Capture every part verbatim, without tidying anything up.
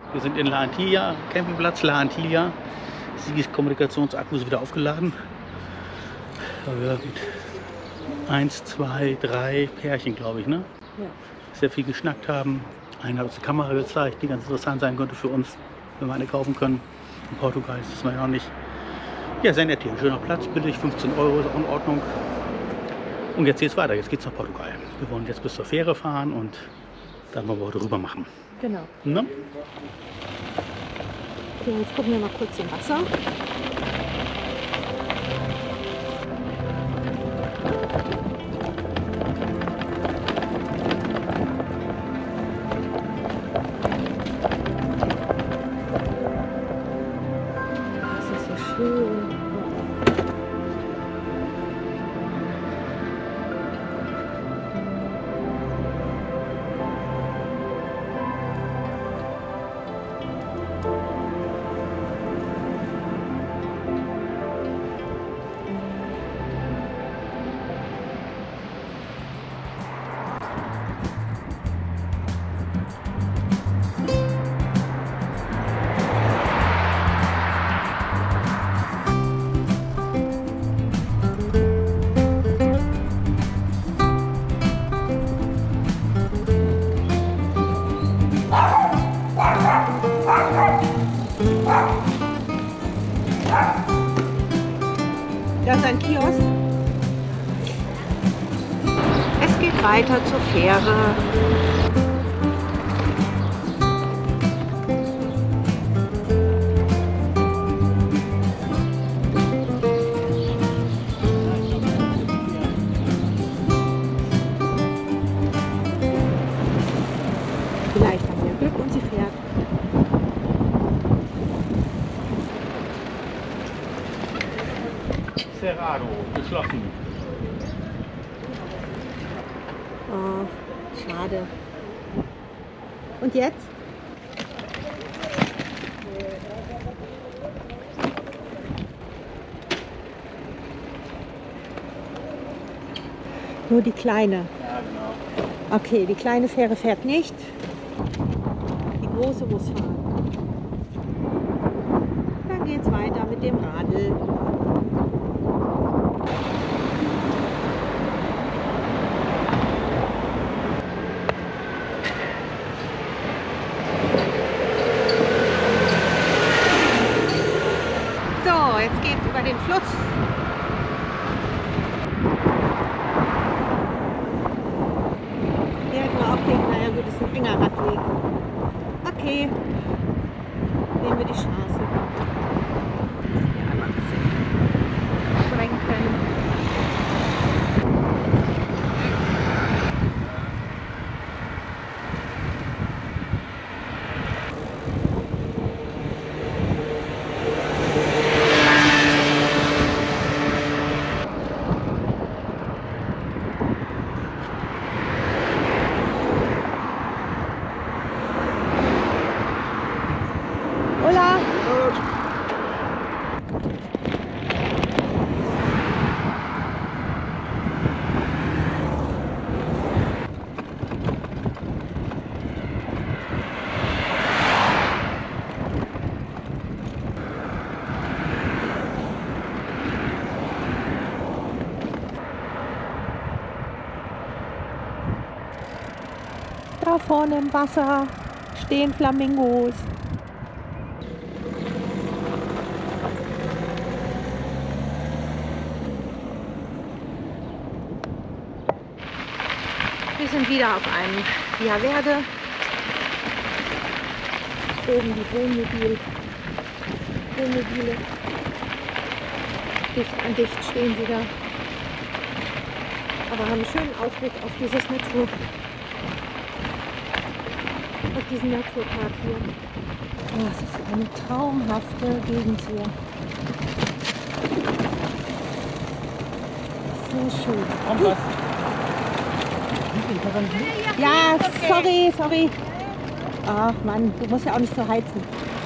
Wir sind in La Antilla, Campingplatz La Antilla. Sigis Kommunikationsakku ist wieder aufgeladen. Weil wir mit eins, zwei, drei Pärchen, glaube ich, ne? Ja. Sehr viel geschnackt haben. Einer hat uns eine Kamera gezeigt, die ganz interessant sein könnte für uns, wenn wir eine kaufen können. In Portugal ist das noch nicht. Ja, sehr nett hier. Ein schöner Platz, billig, fünfzehn Euro, ist auch in Ordnung. Und jetzt geht's weiter, jetzt geht's nach Portugal. Wir wollen jetzt bis zur Fähre fahren und dann wollen wir heute rüber machen. Genau. Ne? Okay, jetzt gucken wir mal kurz im Wasser. Das ist so schön. Da ist ein Kiosk. Es geht weiter zur Fähre. Vielleicht haben wir Glück und sie fährt. Cerrado, geschlossen. Oh, schade. Und jetzt? Nur die kleine. Ja, genau. Okay, die kleine Fähre fährt nicht. Die große muss fahren. Dann geht's weiter mit dem Radl. So, jetzt geht's über den Fluss. Der hat nur aufgelegt, naja gut, das ist ein enger Radweg. Okay, nehmen wir die Straße. Ja, einmal ein bisschen schwenken. Hola! Da vorne im Wasser stehen Flamingos. Wir sind wieder auf einem Via Verde. Oben die Wohnmobil, Wohnmobile. Dicht an dicht stehen sie da. Aber haben einen schönen Ausblick auf dieses Natur. Auf diesen Naturpark hier. Oh, das ist eine traumhafte Gegend hier. So schön. Kompass. Ja, sorry, sorry. Ach Mann, du musst ja auch nicht so heizen.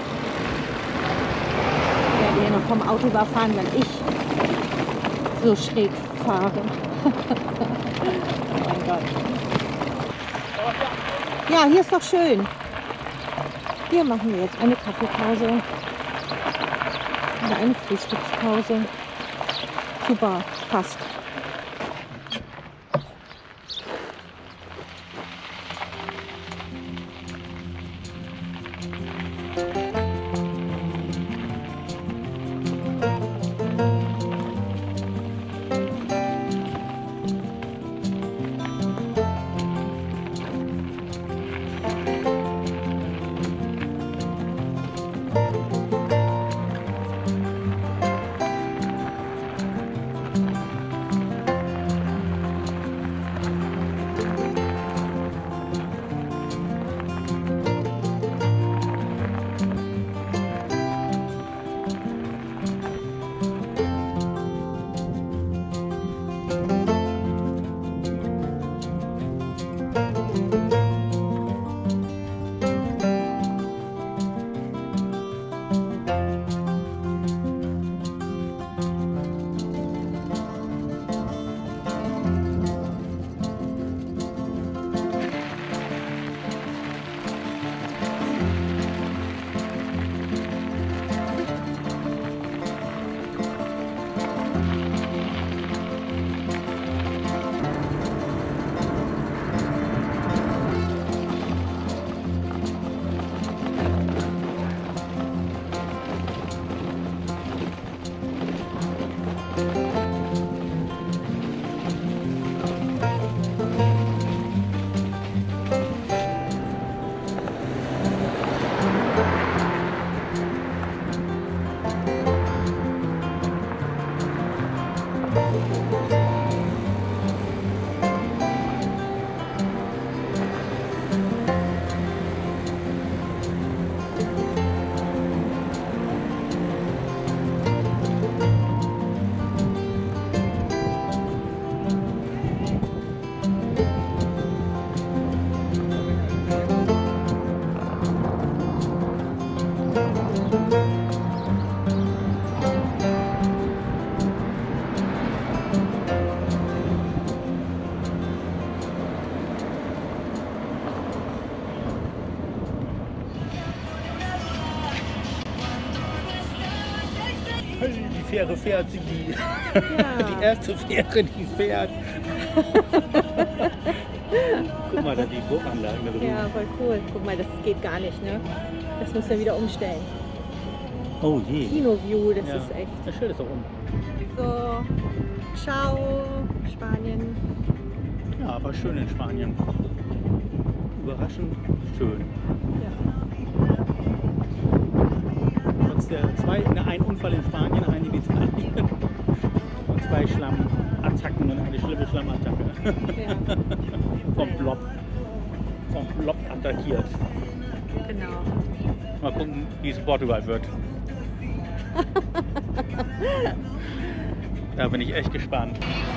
Ich werde hier noch vom Auto überfahren, weil ich so schräg fahre. Oh mein Gott. Ja, hier ist doch schön. Hier machen wir jetzt eine Kaffeepause oder eine Frühstückspause. Super, passt. Die Fähre fährt, sie die, Ja. die erste Fähre, die fährt. Guck mal, da die Burganlagen da drüben. Ja, voll cool. Guck mal, das geht gar nicht, ne? Das müssen wir wieder umstellen. Oh je. Kino-View, das Ja. ist echt. Das Schild ist doch um. So, ciao, Spanien. Ja, war schön in Spanien. Überraschend schön. Ja. Trotz der zwei, ne, ein Unfall in Spanien, ein in Italien und zwei Schlammattacken und eine schlimme Schlammattacke. Ja. Vom Blob. Vom Blob attackiert. Genau. Mal gucken, wie es in Portugal wird. Da bin ich echt gespannt.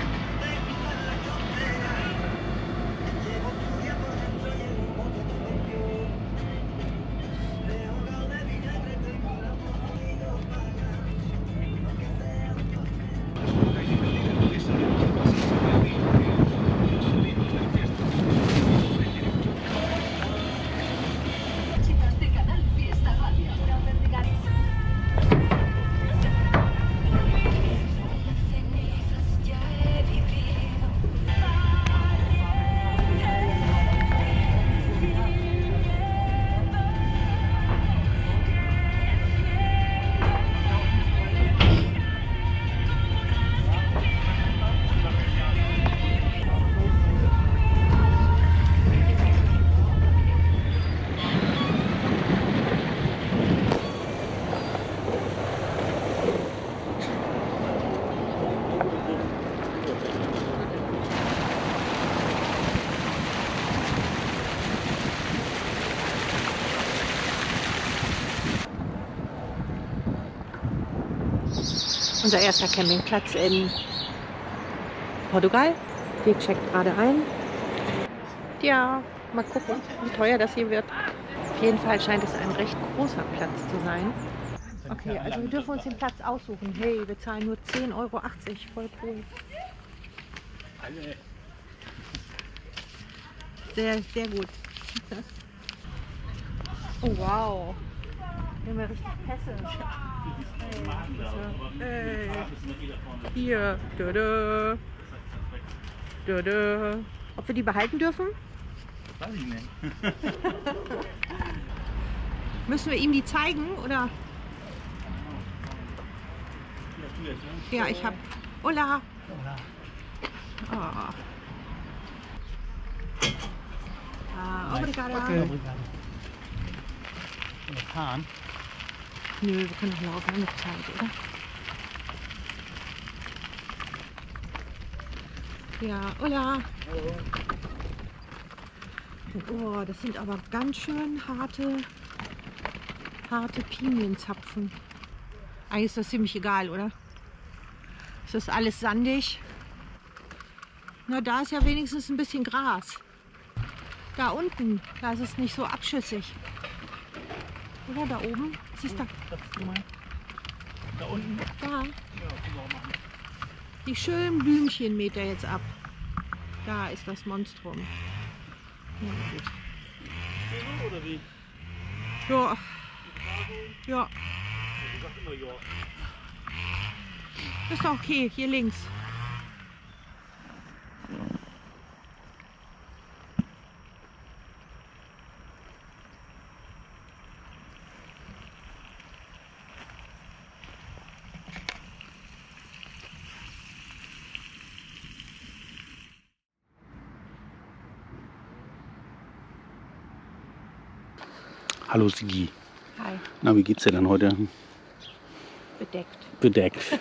Unser erster Campingplatz in Portugal. Wir checkt gerade ein. Ja, mal gucken, wie teuer das hier wird. Auf jeden Fall scheint es ein recht großer Platz zu sein. Okay, also wir dürfen uns den Platz aussuchen. Hey, wir zahlen nur zehn Euro achtzig. Voll cool. Sehr, sehr gut. Oh wow. Wir haben ja richtig Pässe. Hey. Hier. Dödö. Dödö. Ob wir die behalten dürfen? Weiß ich nicht. Müssen wir ihm die zeigen, oder? Ja, ich hab. Hola. Oh. Ah, obrigada. Okay. Obrigado. Wir fahren. Nö, wir können noch laufen, haben wir Zeit, oder? Ja, hola. Oh, das sind aber ganz schön harte, harte Pinienzapfen. Eigentlich ist das ziemlich egal, oder? Es ist alles sandig. Na, da ist ja wenigstens ein bisschen Gras. Da unten, da ist es nicht so abschüssig. Oder da oben? Siehst du? Da unten? Da. Ja, können wir auch machen. Die schönen Blümchen mäht er jetzt ab. Da ist das Monstrum. Ja, gut. So oder wie? Ja. Ja. Ich sag immer ja. Ist doch okay, hier links. Hallo Sigi. Hi. Na, wie geht's dir denn heute? Bedeckt. Bedeckt.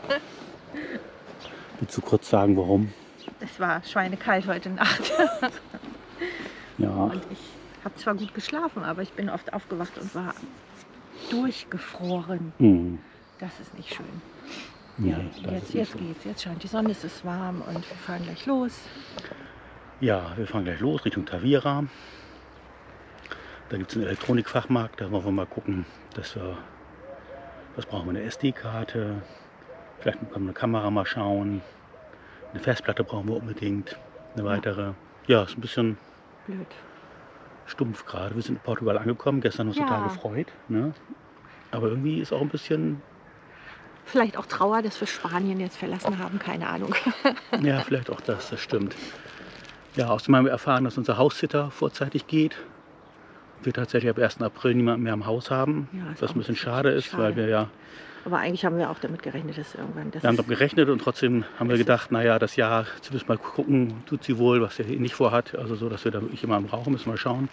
Willst du kurz sagen, warum? Es war schweinekalt heute Nacht. Ja. Und ich habe zwar gut geschlafen, aber ich bin oft aufgewacht und war durchgefroren. Hm. Das ist nicht schön. Nee, Ja, das jetzt, ist jetzt nicht geht's. Jetzt scheint die Sonne, es ist warm und wir fahren gleich los. so. Ja, wir fahren gleich los Richtung Tavira. Da gibt es einen Elektronikfachmarkt. Da wollen wir mal gucken, dass wir, was brauchen wir, eine S D-Karte. Vielleicht können wir eine Kamera mal schauen. Eine Festplatte brauchen wir unbedingt. Eine weitere. Ja, ist ein bisschen Blöd. stumpf gerade. Wir sind in Portugal angekommen. Gestern uns Ja. total gefreut. Ne? Aber irgendwie ist auch ein bisschen, Vielleicht auch Trauer, dass wir Spanien jetzt verlassen haben, keine Ahnung. ja, vielleicht auch das, das stimmt. Ja, außerdem haben wir erfahren, dass unser Haussitter vorzeitig geht. Wir tatsächlich ab ersten April niemanden mehr im Haus haben. Ja, ist was auch ein bisschen ein bisschen schade ist, schade. weil wir ja, Aber eigentlich haben wir auch damit gerechnet, dass irgendwann das wir haben damit gerechnet und trotzdem haben wir gedacht, naja, das Jahr, zumindest mal gucken, tut sie wohl, was sie nicht vorhat. Also so, dass wir da wirklich immer im Rauchen müssen, mal schauen.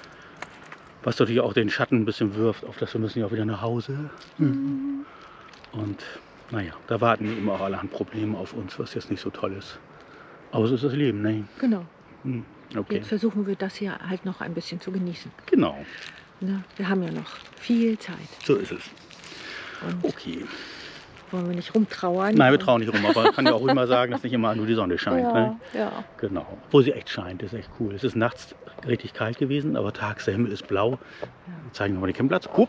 Was natürlich auch den Schatten ein bisschen wirft, auf das wir müssen ja auch wieder nach Hause. Mhm. Und naja, da warten eben auch allerhand Probleme auf uns, was jetzt nicht so toll ist. Aber so ist das Leben, ne? Genau. Hm, okay. Jetzt versuchen wir das hier halt noch ein bisschen zu genießen. Genau, Ne? Wir haben ja noch viel Zeit. so ist es. Und Okay. wollen wir nicht rumtrauern. Nein, wir trauen nicht rum, aber man kann ja auch ruhig mal sagen, dass nicht immer nur die Sonne scheint. Ja, Ne? ja. Genau. Obwohl sie echt scheint, ist echt cool. Es ist nachts richtig kalt gewesen, aber tags der Himmel ist blau. Wir zeigen nochmal den Campingplatz. Hup.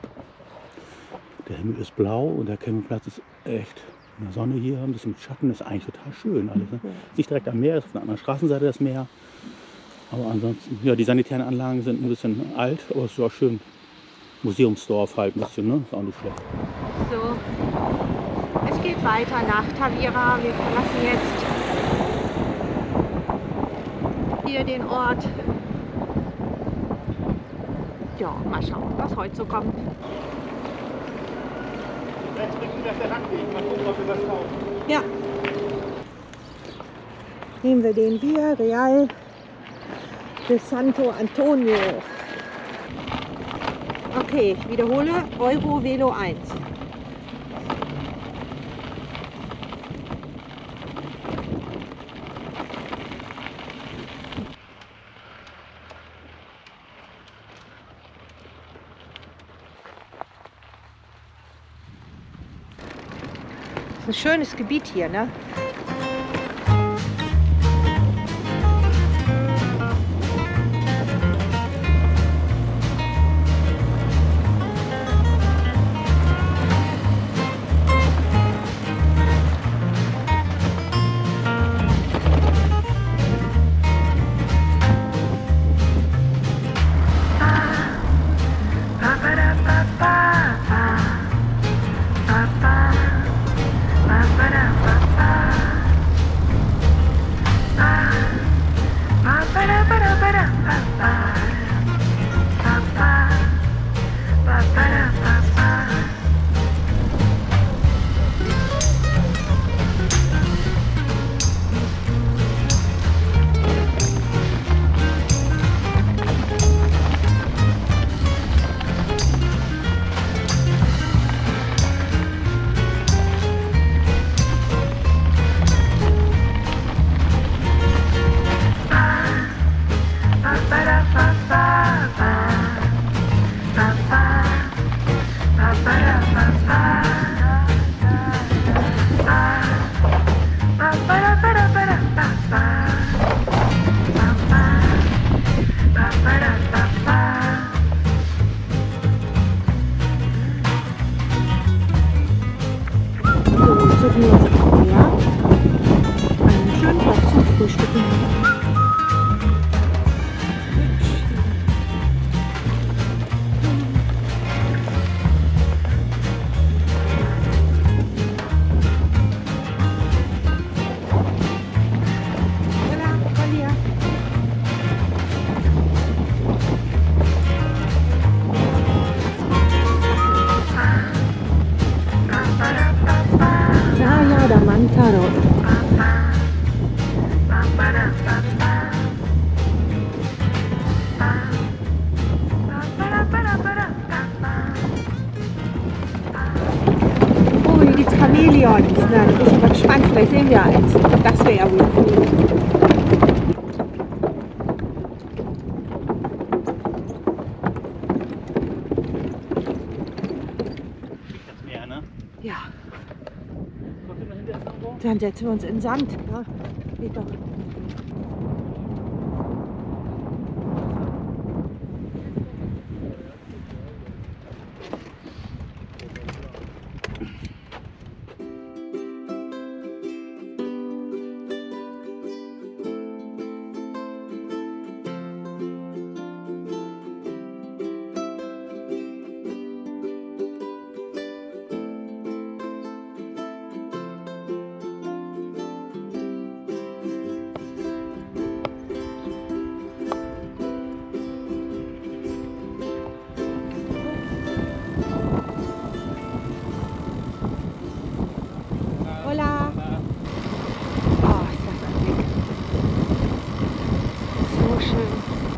Der Himmel ist blau und der Campingplatz ist echt in der Sonne hier, ein bisschen Schatten, ist eigentlich total schön alles. Ne? Ja. Ist nicht direkt am Meer, ist auf der anderen Straßenseite das Meer. Aber ansonsten, ja, die sanitären Anlagen sind ein bisschen alt, aber es ist auch schön. Museumsdorf halt ein bisschen, ne? Ist auch nicht schlecht. So, es geht weiter nach Tavira. Wir verlassen jetzt hier den Ort. Ja, mal schauen, was heute so kommt. Jetzt bringen wir der Landweg, mal gucken, ob wir was kaufen. Ja. Nehmen wir den Via Real de Santo Antonio. Okay, ich wiederhole, Euro Velo eins. Das ist ein schönes Gebiet hier, ne? Chameleons. Na, da bin ich aber gespannt. Vielleicht sehen wir eins. Das wäre ja wohl cool. Jetzt mehr, ne? Ja. Dann setzen wir uns in den Sand. Ja, geht doch. Hola. Oh, ist das ein Blick. So schön.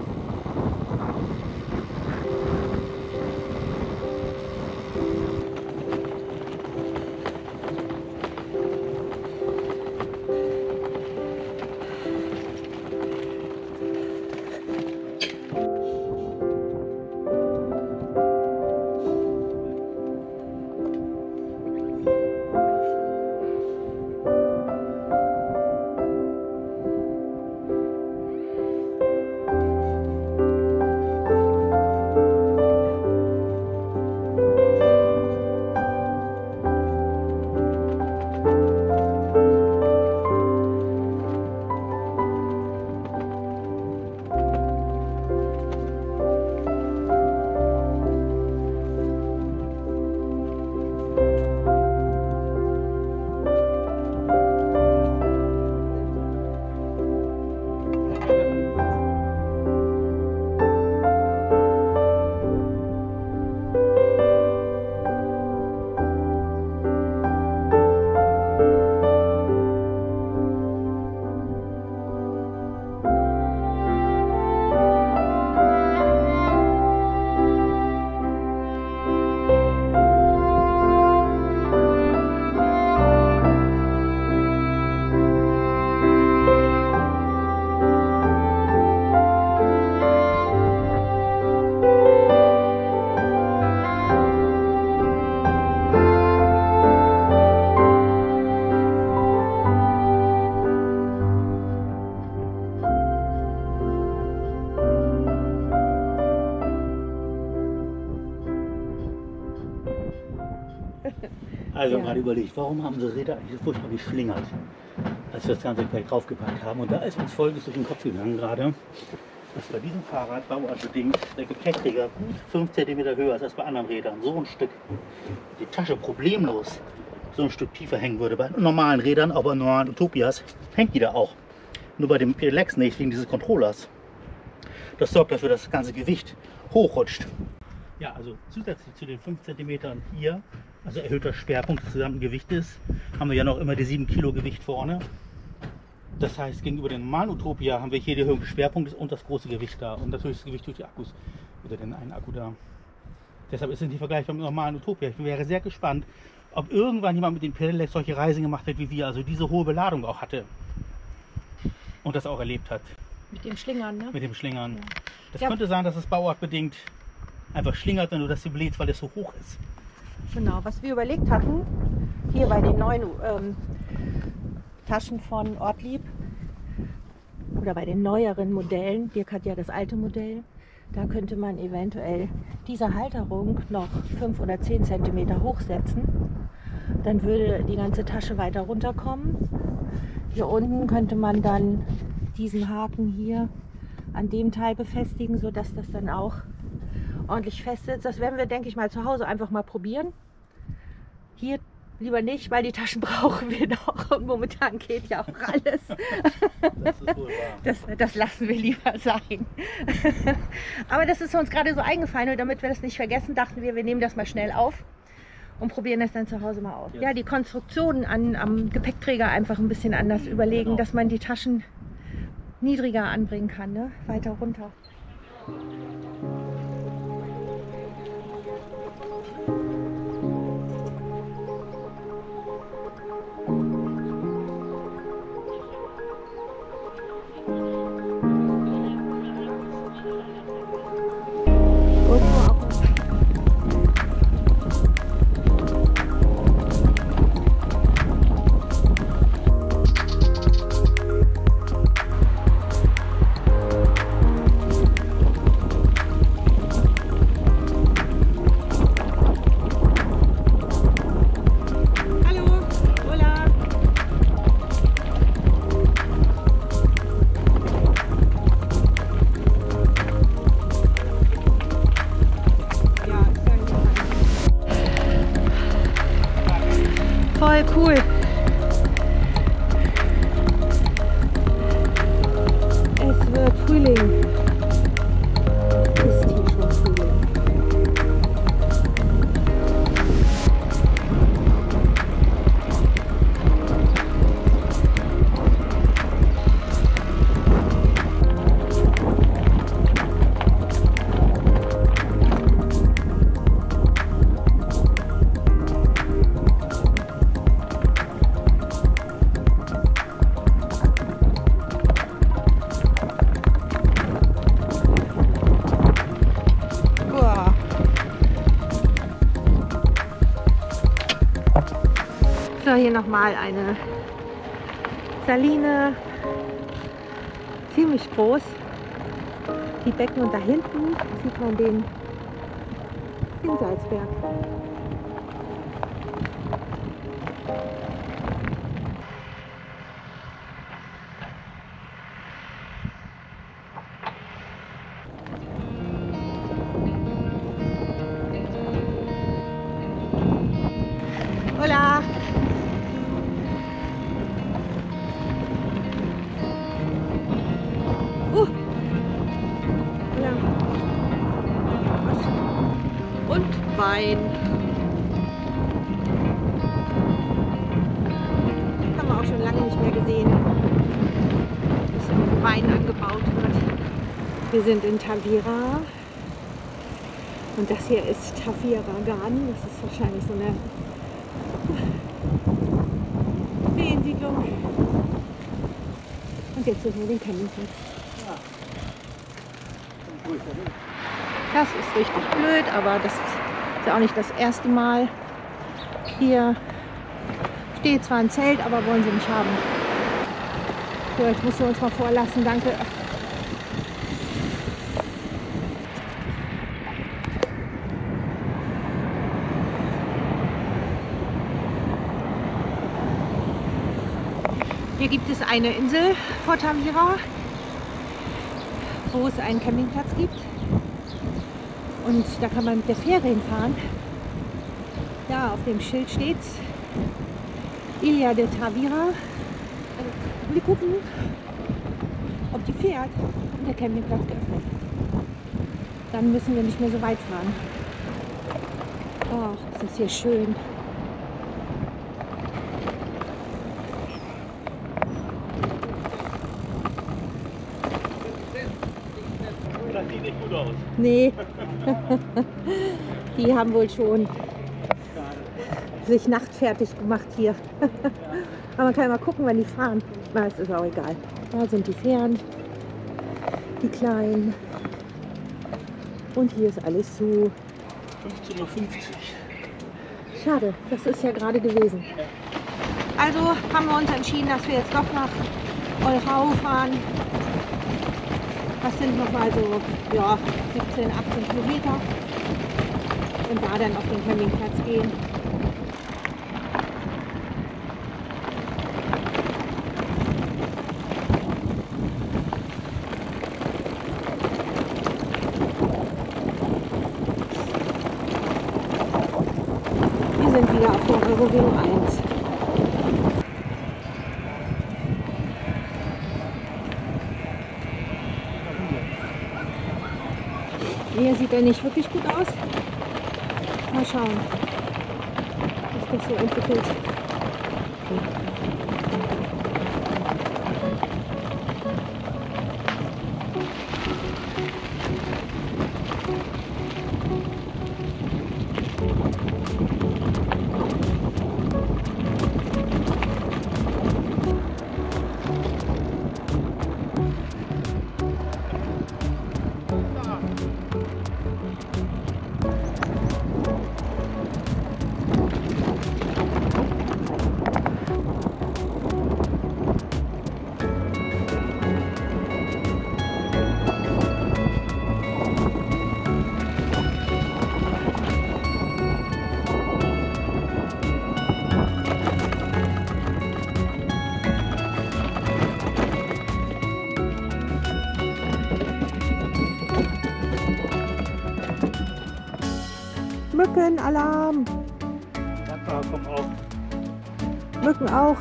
Also Ja. gerade überlegt, warum haben sie Räder eigentlich so furchtbar geschlingert, als wir das ganze gleich draufgepackt haben. Und da ist uns Folgendes durch den Kopf gegangen gerade, dass bei diesem Fahrrad bauartbedingt der Gepäckträger gut fünf Zentimeter höher ist als bei anderen Rädern. So ein Stück die Tasche problemlos so ein Stück tiefer hängen würde. Bei normalen Rädern, auch bei normalen Utopias, hängt die da auch. Nur bei dem Pedelecs nicht, wegen dieses Controllers. Das sorgt dafür, dass das ganze Gewicht hochrutscht. Ja, also zusätzlich zu den fünf Zentimetern hier, also erhöhter Schwerpunkt des gesamten Gewichtes, haben wir ja noch immer die sieben Kilo Gewicht vorne. Das heißt, gegenüber dem normalen Utopia haben wir hier die Erhöhung des Schwerpunktes und das große Gewicht da. Und natürlich das Gewicht durch die Akkus, oder den einen Akku da. Deshalb ist es nicht vergleichbar mit dem normalen Utopia. Ich wäre sehr gespannt, ob irgendwann jemand mit den Pedelecs solche Reisen gemacht hat wie wir, also diese hohe Beladung auch hatte. Und das auch erlebt hat. Mit dem Schlingern, ne? Mit dem Schlingern. Ja. Das Ja. könnte sein, dass es bauartbedingt einfach schlingert, wenn du das hier bläst, weil es so hoch ist. Genau, was wir überlegt hatten, hier bei den neuen ähm, Taschen von Ortlieb oder bei den neueren Modellen, Dirk hat ja das alte Modell, da könnte man eventuell diese Halterung noch fünf oder zehn Zentimeter hochsetzen. Dann würde die ganze Tasche weiter runterkommen. Hier unten könnte man dann diesen Haken hier an dem Teil befestigen, sodass das dann auch ordentlich fest sitzt. Das werden wir, denke ich mal, zu Hause einfach mal probieren. Hier lieber nicht, weil die Taschen brauchen wir noch und momentan geht ja auch alles. Das ist wohl wahr. Das, das lassen wir lieber sein. Aber das ist uns gerade so eingefallen und damit wir das nicht vergessen, dachten wir, wir nehmen das mal schnell auf und probieren das dann zu Hause mal aus. Ja, die Konstruktion an, am Gepäckträger einfach ein bisschen anders überlegen, Genau. dass man die Taschen niedriger anbringen kann, ne? Weiter runter. hier nochmal eine Saline, ziemlich groß. Die Becken und da hinten sieht man den, den Salzberg. Hola! Uh. Hola. Und Wein. Haben wir auch schon lange nicht mehr gesehen, dass Wein angebaut wird. Wir sind in Tavira. Und das hier ist Tavira Garden. Das ist wahrscheinlich so eine Feriensiedlung. Und jetzt suchen wir den Campingplatz. Das ist richtig blöd, aber das ist ja auch nicht das erste Mal. Hier steht zwar ein Zelt, aber wollen sie nicht haben. So, jetzt musst du uns mal vorlassen, danke. Hier gibt es eine Insel vor Tavira, wo es einen Campingplatz gibt. Und da kann man mit der Fähre hinfahren. Da auf dem Schild steht Ilha de Tavira. Wir gucken, ob die fährt und der Campingplatz geöffnet. Dann müssen wir nicht mehr so weit fahren. Ach, ist das hier schön. Das sieht nicht gut aus. Nee, die haben wohl schon sich nachtfertig gemacht hier. Aber man kann ja mal gucken, wenn die fahren. Na, es ist auch egal. Da sind die Fähren, die kleinen. Und hier ist alles zu. fünfzehn Uhr fünfzig. Schade, das ist ja gerade gewesen. Also haben wir uns entschieden, dass wir jetzt doch nach Olchau fahren. Das sind nochmal so ja, siebzehn, achtzehn Kilometer. Und da dann auf den Campingplatz gehen. Wir sind wieder auf der Eurovelo eins. Hier sieht er nicht wirklich gut aus. Mal schauen, wie sich das so entwickelt. Mückenalarm! Da kommt auch. Mücken auch.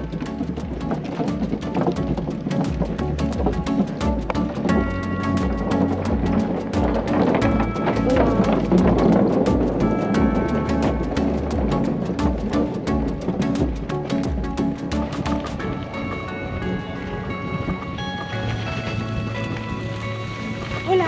Hola!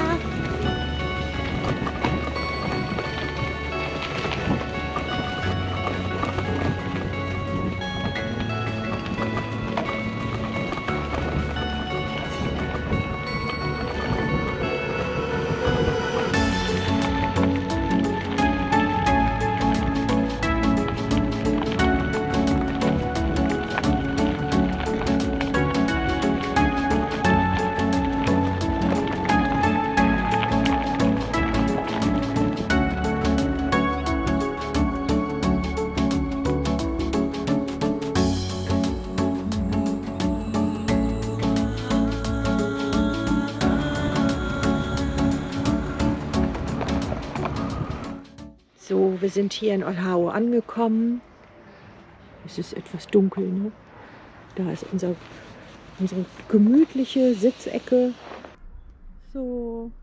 wir sind hier in Olhau angekommen. Es ist etwas dunkel, ne? Da ist unser, unsere gemütliche Sitzecke. So,